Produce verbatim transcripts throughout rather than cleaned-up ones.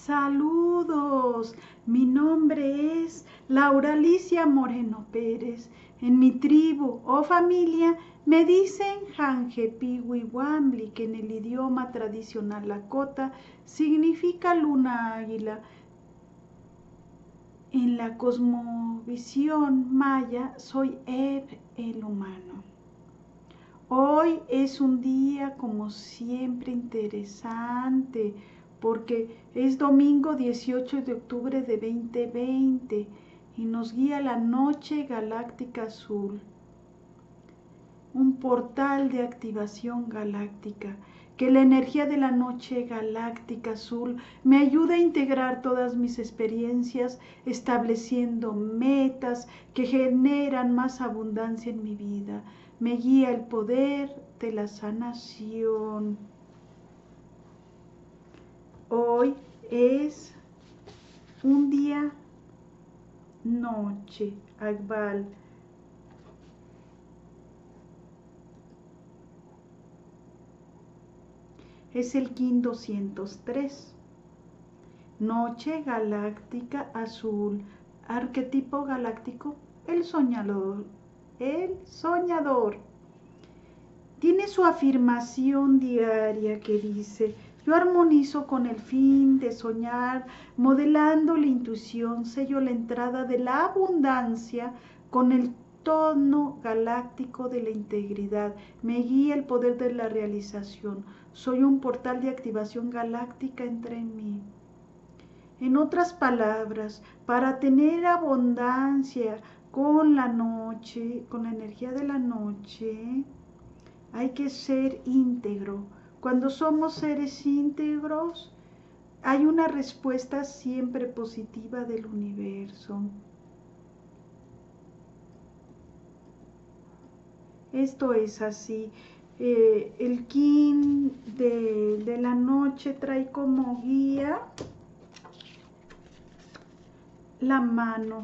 Saludos, mi nombre es Laura Alicia Moreno Pérez. En mi tribu o familia me dicen Janjepihuihuambli, que en el idioma tradicional lakota significa luna águila. En la cosmovisión maya soy Eb, el humano. Hoy es un día como siempre interesante porque es domingo dieciocho de octubre de veinte veinte y nos guía la noche galáctica azul, un portal de activación galáctica. Que la energía de la noche galáctica azul me ayude a integrar todas mis experiencias, estableciendo metas que generan más abundancia en mi vida. Me guía el poder de la sanación. Hoy es un día noche, Akbal. Es el Kin doscientos tres. Noche galáctica azul. Arquetipo galáctico, el soñador. El soñador. Tiene su afirmación diaria que dice: yo armonizo con el fin de soñar, modelando la intuición, sello la entrada de la abundancia con el tono galáctico de la integridad. Me guía el poder de la realización. Soy un portal de activación galáctica entre mí. En otras palabras, para tener abundancia con la noche, con la energía de la noche, hay que ser íntegro. Cuando somos seres íntegros, hay una respuesta siempre positiva del universo. Esto es así. Eh, el Kin de, de la noche trae como guía la mano.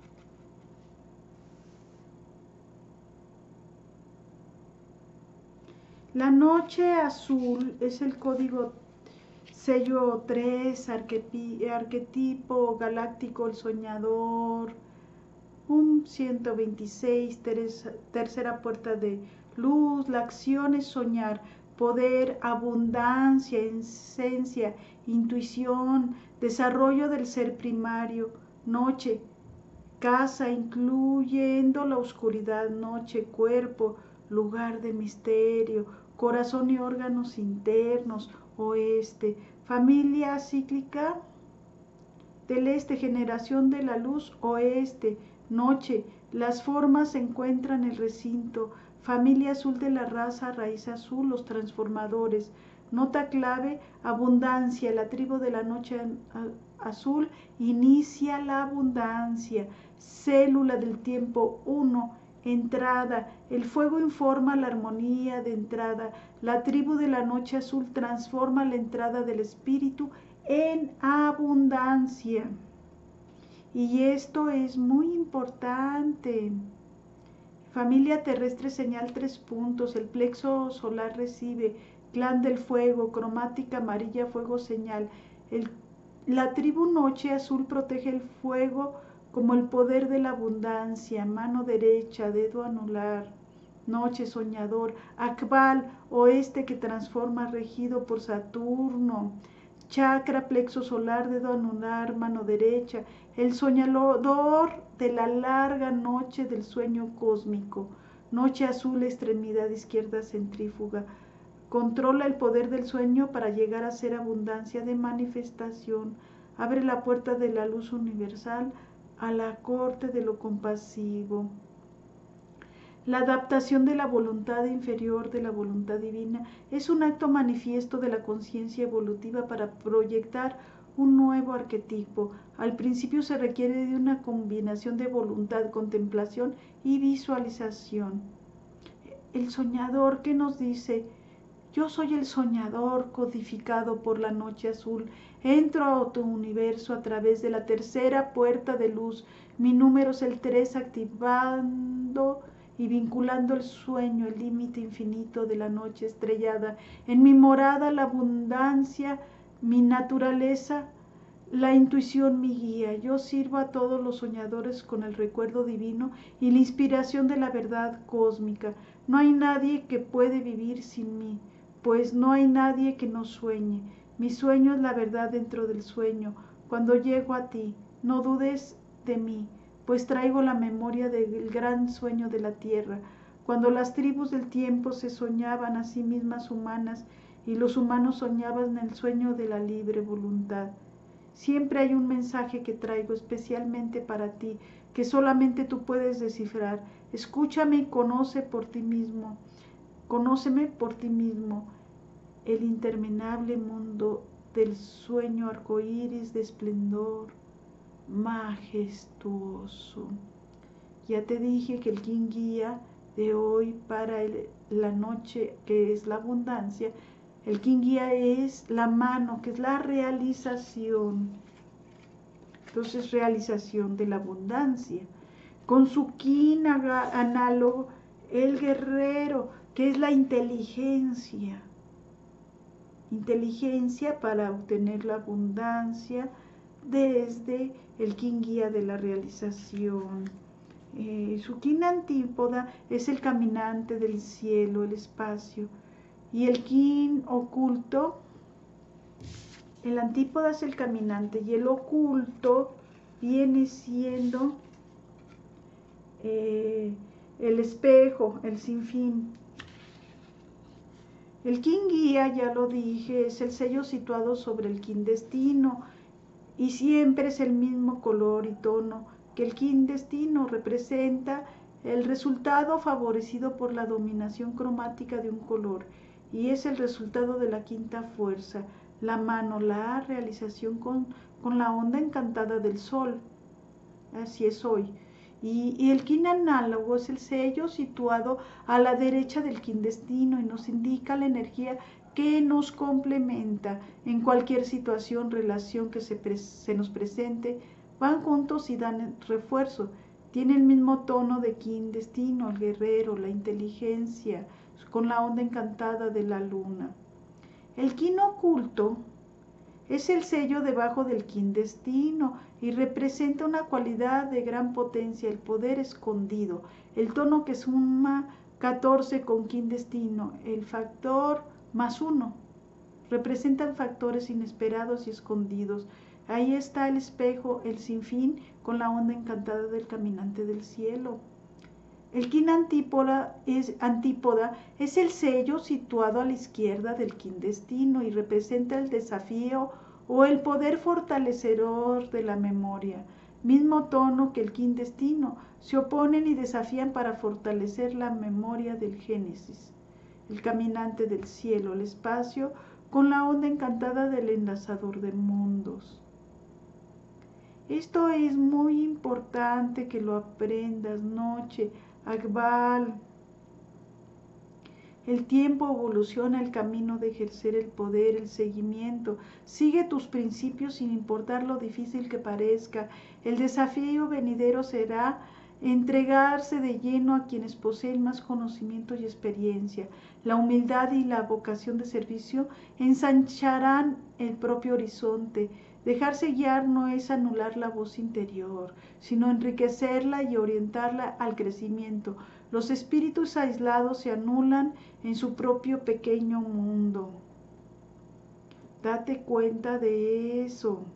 La noche azul es el código sello tres, arquetipo galáctico, el soñador, un ciento veintiséis, tercera puerta de luz. La acción es soñar, poder, abundancia, esencia, intuición, desarrollo del ser primario. Noche, casa, incluyendo la oscuridad. Noche, cuerpo, lugar de misterio, corazón y órganos internos. Oeste, familia cíclica del este, generación de la luz. Oeste, noche, las formas se encuentran en el recinto. Familia azul de la raza, raíz azul, los transformadores. Nota clave, abundancia. La tribu de la noche azul inicia la abundancia. Célula del tiempo uno, entrada. El fuego informa la armonía de entrada. La tribu de la noche azul transforma la entrada del espíritu en abundancia. Y esto es muy importante. Familia terrestre, señal tres puntos. El plexo solar recibe. Clan del fuego, cromática amarilla, fuego señal. El, la tribu noche azul protege el fuego como el poder de la abundancia. Mano derecha, dedo anular. Noche, soñador. Akbal, oeste, que transforma, regido por Saturno. Chakra, plexo solar, dedo anular, mano derecha. El soñador de la larga noche del sueño cósmico. Noche azul, extremidad izquierda centrífuga. Controla el poder del sueño para llegar a ser abundancia de manifestación. Abre la puerta de la luz universal a la corte de lo compasivo. La adaptación de la voluntad inferior de la voluntad divina es un acto manifiesto de la conciencia evolutiva para proyectar un nuevo arquetipo. Al principio se requiere de una combinación de voluntad, contemplación y visualización. El soñador, ¿qué nos dice? Yo soy el soñador codificado por la noche azul. Entro a tu universo a través de la tercera puerta de luz. Mi número es el tres, activando y vinculando el sueño, el límite infinito de la noche estrellada. En mi morada la abundancia, mi naturaleza la intuición mi guía. Yo sirvo a todos los soñadores con el recuerdo divino y la inspiración de la verdad cósmica. No hay nadie que puede vivir sin mí, pues no hay nadie que no sueñe. Mi sueño es la verdad dentro del sueño. Cuando llego a ti, no dudes de mí, pues traigo la memoria del gran sueño de la tierra. Cuando las tribus del tiempo se soñaban a sí mismas humanas y los humanos soñaban en el sueño de la libre voluntad. Siempre hay un mensaje que traigo especialmente para ti, que solamente tú puedes descifrar. Escúchame y conoce por ti mismo. Conóceme por ti mismo. El interminable mundo del sueño arcoíris de esplendor majestuoso. Ya te dije que el yin guía de hoy para el, la noche, que es la abundancia, el yin guía es la mano, que es la realización. Entonces, realización de la abundancia. Con su kin análogo, el guerrero, que es la inteligencia. Inteligencia para obtener la abundancia desde el kin guía de la realización. Eh, su kin antípoda es el caminante del cielo, el espacio. Y el kin oculto, el antípoda es el caminante y el oculto viene siendo eh, el espejo, el sinfín. El kin guía, ya lo dije, es el sello situado sobre el kin destino y siempre es el mismo color y tono que el kin destino. Representa el resultado favorecido por la dominación cromática de un color y es el resultado de la quinta fuerza, la mano, la realización con, con la onda encantada del sol. Así es hoy. Y, y el kin análogo es el sello situado a la derecha del kin destino y nos indica la energía que nos complementa en cualquier situación, relación que se, pre se nos presente. Van juntos y dan refuerzo. Tiene el mismo tono de kin destino, el guerrero, la inteligencia, con la onda encantada de la luna. El kin oculto es el sello debajo del kin destino y representa una cualidad de gran potencia, el poder escondido, el tono que suma catorce con kin destino, el factor más uno. Representan factores inesperados y escondidos. Ahí está el espejo, el sinfín, con la onda encantada del caminante del cielo. El kin antípoda es, antípoda es el sello situado a la izquierda del kin destino y representa el desafío o el poder fortalecedor de la memoria. Mismo tono que el kin destino, se oponen y desafían para fortalecer la memoria del Génesis. El caminante del cielo, el espacio, con la onda encantada del enlazador de mundos. Esto es muy importante que lo aprendas, noche. Akbal. El tiempo evoluciona el camino de ejercer el poder, el seguimiento. Sigue tus principios sin importar lo difícil que parezca. El desafío venidero será entregarse de lleno a quienes poseen más conocimiento y experiencia. La humildad y la vocación de servicio ensancharán el propio horizonte. Dejarse guiar no es anular la voz interior, sino enriquecerla y orientarla al crecimiento. Los espíritus aislados se anulan en su propio pequeño mundo. Date cuenta de eso.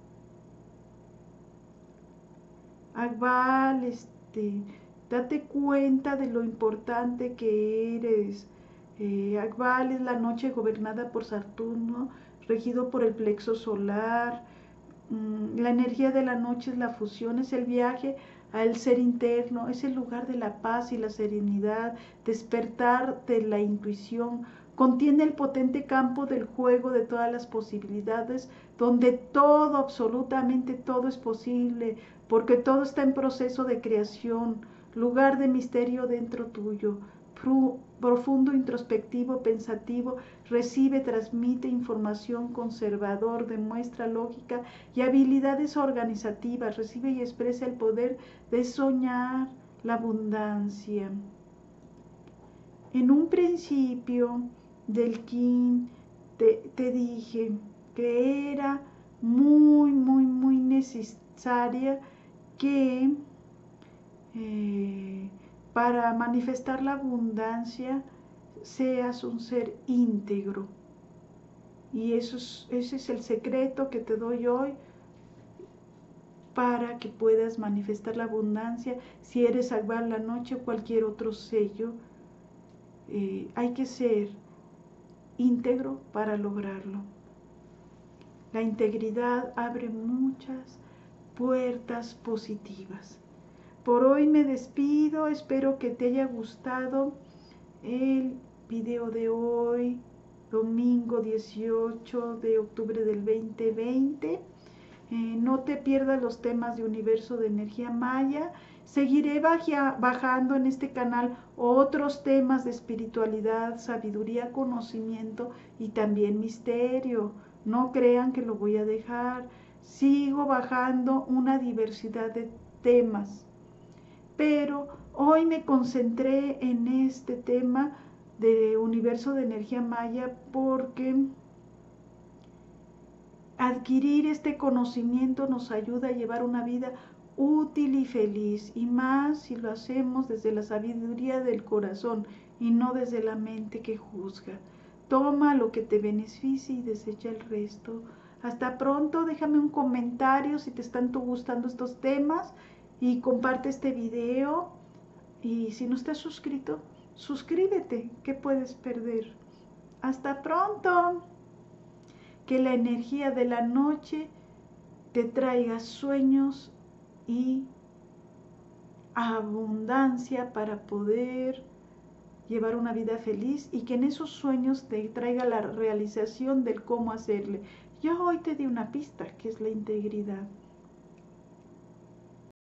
Akbal, este, date cuenta de lo importante que eres. Eh, Akbal es la noche gobernada por Saturno, regido por el plexo solar. Mm, la energía de la noche es la fusión, es el viaje al ser interno, es el lugar de la paz y la serenidad, despertar de la intuición. Contiene el potente campo del juego de todas las posibilidades, donde todo, absolutamente todo es posible, porque todo está en proceso de creación, lugar de misterio dentro tuyo, profundo, introspectivo, pensativo, recibe, transmite información, conservador, demuestra lógica y habilidades organizativas, recibe y expresa el poder de soñar la abundancia. En un principio del kin te, te dije que era muy, muy, muy necesaria que eh, para manifestar la abundancia seas un ser íntegro. Y eso es, ese es el secreto que te doy hoy para que puedas manifestar la abundancia. Si eres Akbar la noche o cualquier otro sello, eh, hay que ser íntegro para lograrlo. La integridad abre muchas puertas positivas. Por hoy me despido, espero que te haya gustado el video de hoy, domingo dieciocho de octubre del veinte veinte. Eh, no te pierdas los temas de Universo de Energía Maya. Seguiré baja, bajando en este canal otros temas de espiritualidad, sabiduría, conocimiento y también misterio. No crean que lo voy a dejar. Sigo bajando una diversidad de temas. Pero hoy me concentré en este tema de Universo de Energía Maya porque adquirir este conocimiento nos ayuda a llevar una vida útil y feliz, y más si lo hacemos desde la sabiduría del corazón y no desde la mente que juzga. Toma lo que te beneficie y desecha el resto. Hasta pronto, déjame un comentario si te están gustando estos temas y comparte este video. Y si no estás suscrito, suscríbete, ¿qué puedes perder? Hasta pronto. Que la energía de la noche te traiga sueños y abundancia para poder llevar una vida feliz, y que en esos sueños te traiga la realización del cómo hacerle. Yo hoy te di una pista, que es la integridad.